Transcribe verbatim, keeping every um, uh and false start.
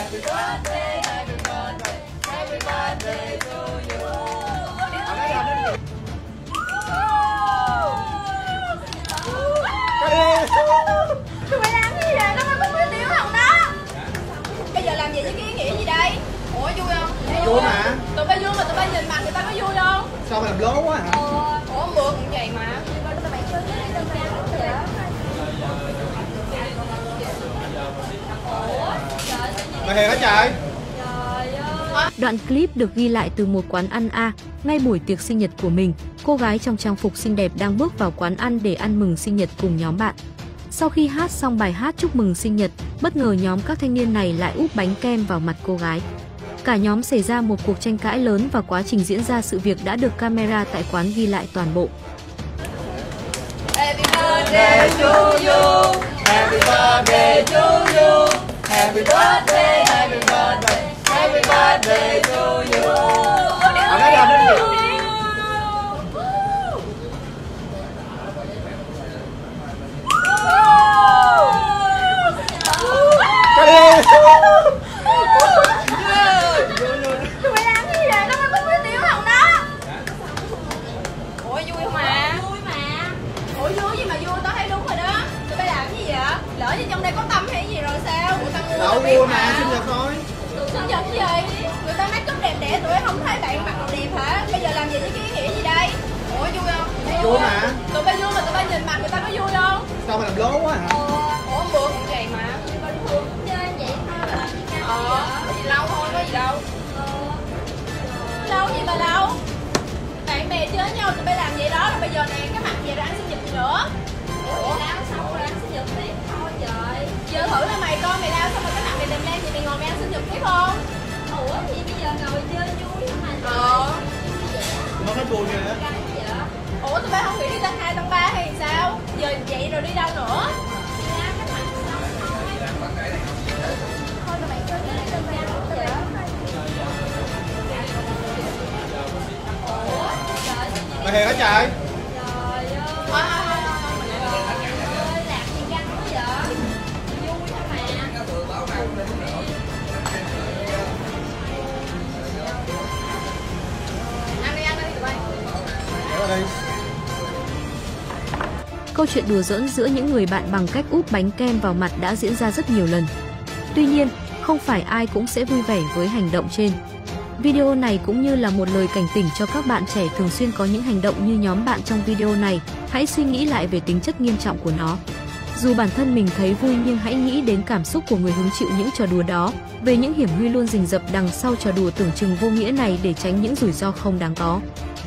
Happy birthday, happy birthday, happy birthday to you. Tụi mày làm cái gì vậy? Nó mới có mấy tiếng không đó? Bây giờ làm gì với cái ý nghĩa gì đây? Ủa vui không? Vui mà. Tụi bay vui mà tụi bay nhìn mặt người ta có vui không? Sao mày làm lố quá hả? Ờ, ủa mượn cũng vậy mà. Tụi mày chơi cái tụi mày làm gì vậy? Mày hề hả trời? Đoạn clip được ghi lại từ một quán ăn A. Ngay buổi tiệc sinh nhật của mình, cô gái trong trang phục xinh đẹp đang bước vào quán ăn để ăn mừng sinh nhật cùng nhóm bạn. Sau khi hát xong bài hát chúc mừng sinh nhật, bất ngờ nhóm các thanh niên này lại úp bánh kem vào mặt cô gái. Cả nhóm xảy ra một cuộc tranh cãi lớn và quá trình diễn ra sự việc đã được camera tại quán ghi lại toàn bộ. Happy birthday to you, happy birthday to you, happy birthday, happy birthday, happy birthday to you. Ở đây là nó nhiều. Cái đi. Tụi mày làm cái gì vậy? Nó mới có mấy tiếng không đó? Ủa vui không mà? Vui mà. Ủa vui gì mà vui, tao thấy đúng rồi đó. Tụi bay làm cái gì vậy? Lỡ như trong đây có tâm hay gì rồi sao? Người ta ngu Đâu vui mà, sinh nhật thôi. Sinh nhật gì? Người ta make up đẹp đẽ, tụi bay không thấy bạn mặc đồ đẹp hả? Bây giờ làm gì với cái ý nghĩa gì đây? Ủa vui không? Vui mà. Tụi bay vui mà tụi bay nhìn mặt người ta có vui không? Sao mày làm lố quá hả? Ờ, ủa mượn cũng vậy mà. Chơi vậy thôi mà. Ờ, gì lâu thôi, có gì đâu. Lâu gì mà lâu. Bạn bè chơi với nhau tụi bay làm vậy đó, rồi bây giờ nè cái mặt về rồi ăn sinh nhật gì nữa. Ủa lao xong rồi ăn sinh nhật tiếp thôi trời. Giờ thử là mày coi mày lao xong rồi cái mặt mày đềm lên thì mày ngồi mày ăn sinh nhật tiếp không? Ủa thì bây giờ ngồi chơi vui mà. Ờ. Nó hết buồn kìa. Ủa tụi bay không nghĩ đi tăng hai tăng ba hay sao? Giờ vậy rồi đi đâu nữa? Mày hề hả trời? Câu chuyện đùa giỡn giữa những người bạn bằng cách úp bánh kem vào mặt đã diễn ra rất nhiều lần. Tuy nhiên, không phải ai cũng sẽ vui vẻ với hành động trên. Video này cũng như là một lời cảnh tỉnh cho các bạn trẻ thường xuyên có những hành động như nhóm bạn trong video này, hãy suy nghĩ lại về tính chất nghiêm trọng của nó. Dù bản thân mình thấy vui nhưng hãy nghĩ đến cảm xúc của người hứng chịu những trò đùa đó, về những hiểm nguy luôn rình rập đằng sau trò đùa tưởng chừng vô nghĩa này để tránh những rủi ro không đáng có.